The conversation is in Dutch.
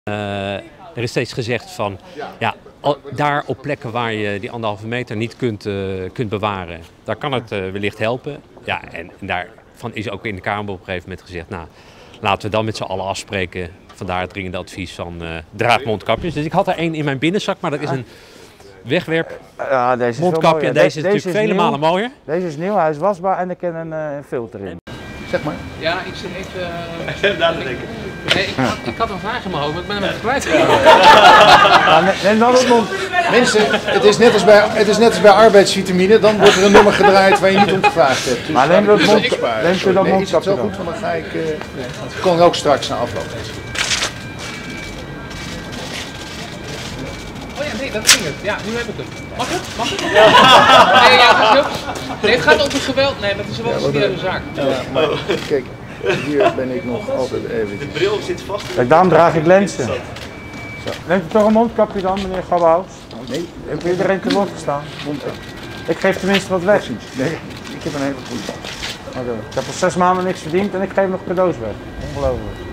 Er is steeds gezegd van, ja, daar op plekken waar je die 1,5 meter niet kunt bewaren, daar kan het wellicht helpen. Ja, en daarvan is ook in de Kamer op een gegeven moment gezegd, nou, laten we dan met z'n allen afspreken. Vandaar het dringende advies van draag mondkapjes. Dus ik had er één in mijn binnenzak, maar dat is een wegwerp mondkapje. En deze is natuurlijk vele malen mooier. Deze is nieuw, hij is wasbaar en er kan een filter in. Zeg maar. Ja, ik zit even... Daar te denken. Nee, ik had een vraag in mijn hoofd, maar ik ben hem even kwijt. Neem dan het mond. Mensen, het is net als bij arbeidsvitamine, dan wordt er een nummer gedraaid waar je niet om gevraagd hebt. Dus maar neem dat mondkapje nee, is het zo goed, want dan ga ik... kon er ook straks na afloop. Oh ja, nee, dat ging het. Ja, nu heb ik het. Mag het? Mag het? Ja. Nee, ja, dat is heel... Nee, het gaat over geweld. Nee, dat is wel een serieuze zaak. Ja, maar kijk, hier ben ik nog altijd even. De bril zit vast. Kijk, daarom draag ik lenzen. Neemt u toch een mondkapje dan, meneer Gabbehaus? Nee. Heeft iedereen te woord gestaan? Ik geef tenminste wat weg. Nee, ik heb een hele goede. Okay. Ik heb al 6 maanden niks verdiend en ik geef nog cadeaus weg. Ongelooflijk.